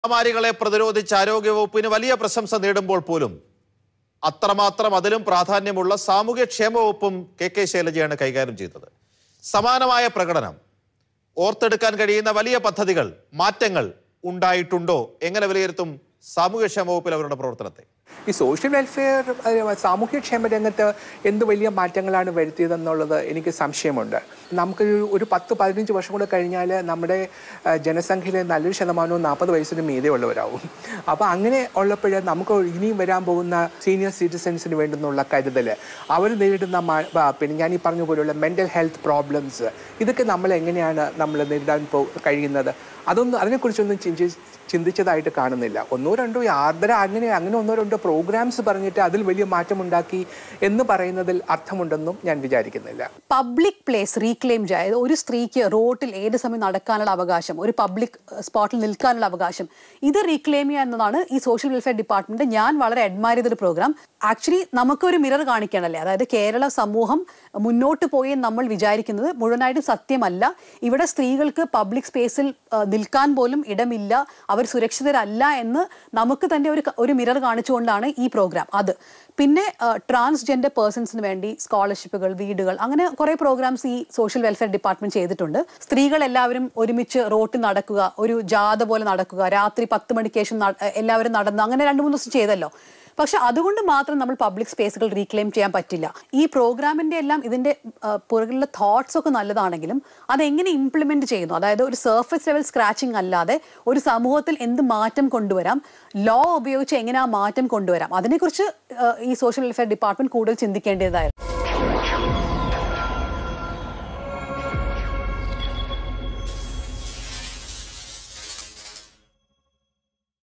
മഹാമാരികളെ പ്രതിരോധിച്ച് ആരോഗ്യവകുപ്പിന് വലിയ പ്രശംസ നേടുമ്പോൾ പോലും അത്രമാത്രം അതിലും പ്രാധാന്യമുള്ള സാമൂഹ്യക്ഷേമ വകുപ്പും കെ ശൈലജയാണ് കൈകാര്യം ചെയ്തത്. സമാനമായ പ്രകടനം, ഓർത്തെടുക്കാൻ കഴിയുന്ന വലിയ പദ്ധതികൾ, മാറ്റങ്ങൾ ഉണ്ടായിട്ടുണ്ടോ? എങ്ങനെ വിലയിരുത്തും സാമൂഹ്യക്ഷേമ വകുപ്പിൽ അവരുടെ പ്രവർത്തനത്തെ? ഈ സോഷ്യൽ വെൽഫെയർ സാമൂഹ്യക്ഷേമ രംഗത്ത് എന്ത് വലിയ മാറ്റങ്ങളാണ് വരുത്തിയതെന്നുള്ളത് എനിക്ക് സംശയമുണ്ട്. നമുക്ക് ഒരു 10-15 വർഷം കൂടെ കഴിഞ്ഞാൽ നമ്മുടെ ജനസംഖ്യയിലെ നല്ലൊരു ശതമാനവും 40 വയസ്സിന് മീതെ ഉള്ളവരാവും. അപ്പോൾ അങ്ങനെ ഉള്ളപ്പോൾ നമുക്ക് ഇനിയും വരാൻ പോകുന്ന സീനിയർ സിറ്റിസൻസിന് വേണ്ടുന്നുള്ള കരുതൽ, അവർ നേരിടുന്ന പിന്നെ ഞാൻ ഈ പറഞ്ഞ പോലെയുള്ള മെൻ്റൽ ഹെൽത്ത് പ്രോബ്ലംസ്, ഇതൊക്കെ നമ്മൾ എങ്ങനെയാണ് നേരിടാൻ കഴിയുന്നത്? അതിനെക്കുറിച്ചൊന്നും ചിന്തിച്ചതായിട്ട് കാണുന്നില്ല. ഒന്നോ രണ്ടോ അങ്ങനെ ഒന്നോ രണ്ടോ പ്രോഗ്രാംസ് പറഞ്ഞിട്ട് അതിൽ വലിയ മാറ്റമുണ്ടാക്കി എന്ന് പറയുന്നതിൽ അർത്ഥമുണ്ടെന്നും ഞാൻ വിചാരിക്കുന്നില്ല. പബ്ലിക് പ്ലേസ് റീക്ലെയിം ചെയ്യാൻ, ഒരു സ്ത്രീക്ക് റോഡിൽ ഏത് സമയം നടക്കാനുള്ള അവകാശം, ഒരു പബ്ലിക് സ്പോട്ടിൽ നിൽക്കാനുള്ള അവകാശം, ഇത് റീക്ലെയിം ചെയ്യുക എന്നതാണ് ഈ സോഷ്യൽ വെൽഫെയർ ഡിപ്പാർട്ട്മെന്റ് ഞാൻ വളരെ അഡ്മയർ ചെയ്തൊരു പ്രോഗ്രാം. ആക്ച്വലി നമുക്കൊരു മിറർ കാണിക്കണല്ലേ, അതായത് കേരള സമൂഹം മുന്നോട്ട് പോയി നമ്മൾ വിചാരിക്കുന്നത് മുഴുവനായിട്ടും സത്യമല്ല. ഇവിടെ സ്ത്രീകൾക്ക് പബ്ലിക് സ്പേസിൽ നിൽക്കാൻ പോലും ഇടമില്ല, അവർ സുരക്ഷിതരല്ല എന്ന് നമുക്ക് തന്നെ ഒരു മിറർ കാണിച്ചുകൊണ്ടാണ് ഈ പ്രോഗ്രാം. അത് പിന്നെ ട്രാൻസ്ജെൻഡർ പേഴ്സൺസിന് വേണ്ടി സ്കോളർഷിപ്പുകൾ, വീടുകൾ, അങ്ങനെ കുറെ പ്രോഗ്രാംസ് ഈ സോഷ്യൽ വെൽഫെയർ ഡിപ്പാർട്ട്മെന്റ് ചെയ്തിട്ടുണ്ട്. സ്ത്രീകൾ എല്ലാവരും ഒരുമിച്ച് റോട്ടിൽ നടക്കുക, ഒരു ജാഥ പോലെ നടക്കുക, രാത്രി 10 മണിക്ക് ശേഷം എല്ലാവരും നടന്ന്, അങ്ങനെ 2-3 ദിവസം ചെയ്തല്ലോ. പക്ഷെ അതുകൊണ്ട് മാത്രം നമ്മൾ പബ്ലിക് സ്പേസുകൾ റീക്ലെയിം ചെയ്യാൻ പറ്റില്ല. ഈ പ്രോഗ്രാമിന്റെ എല്ലാം ഇതിന്റെ പുറകിലുള്ള തോട്ട്സ് ഒക്കെ നല്ലതാണെങ്കിലും അതെങ്ങനെ ഇംപ്ലിമെന്റ് ചെയ്യുന്നു, അതായത് ഒരു സർഫസ് ലെവൽ സ്ക്രാച്ചിങ് അല്ലാതെ ഒരു സമൂഹത്തിൽ എന്ത് മാറ്റം കൊണ്ടുവരാം, ലോ ഉപയോഗിച്ച് എങ്ങനെ ആ മാറ്റം കൊണ്ടുവരാം, അതിനെക്കുറിച്ച് ഈ സോഷ്യൽ വെൽഫെയർ ഡിപ്പാർട്ട്മെന്റ് കൂടുതൽ ചിന്തിക്കേണ്ടതായിരുന്നു.